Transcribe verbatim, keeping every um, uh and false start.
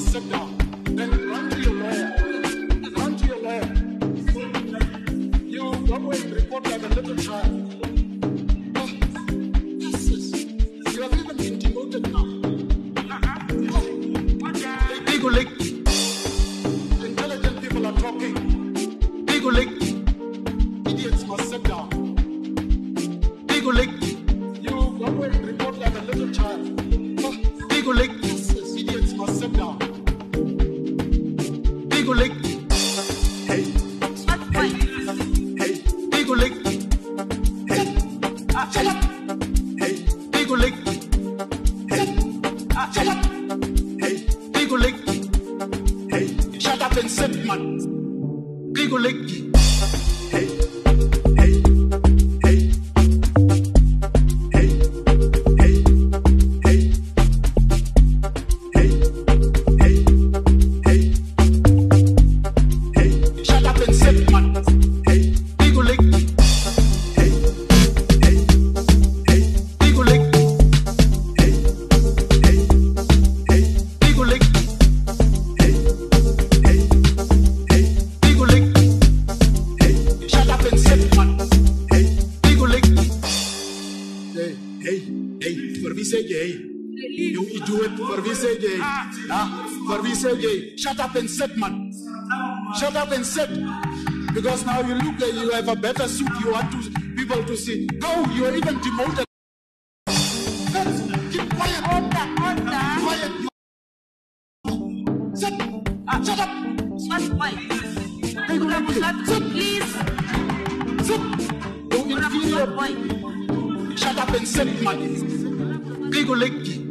sit down. Then run to your lawyer. Run to your lawyer. You go away and report like a little child. Oh, yes, yes. You have even been demoted now. Oh, big leg. Intelligent people are talking. Big leg. Idiots must sit down. Big leg. You go away and report like a little child. Oh, big leg. Yes, yes. Idiots must sit down. Big leg. Hey. Hey. Hey. Big leg. Hey. Shut up. Hey. Big leg. Hey. Shut up. Hey. Big leg. Hey. Shut up and sit, man. Big leg. Hey. Hey. Hey. Hey. Hey. Hey. Hey. Hey. Hey. Hey. Shut up and sit, man. Hey. Big leg. Hey. Hey. Hey. Big leg. Hey. Hey. Hey. Big leg. Hey. Hey. Hey. Big leg. Hey. Shut up and sit, man. Hey. Big leg. Hey. Hey. Hey. For wie zeg jij? You do it. For wie zeg jij? Ah. For wie zeg jij? Shut up and sit, man. Shut up and sit. Because now you look like you have a better suit. You want to people to see. Go, you are even demoted. Sit. Keep quiet. Order, order. Quiet. Sit. Shut up. What point? Big leg. Sit. Please. Sit. You inferior. What point? Shut up and sit, man. Big leg.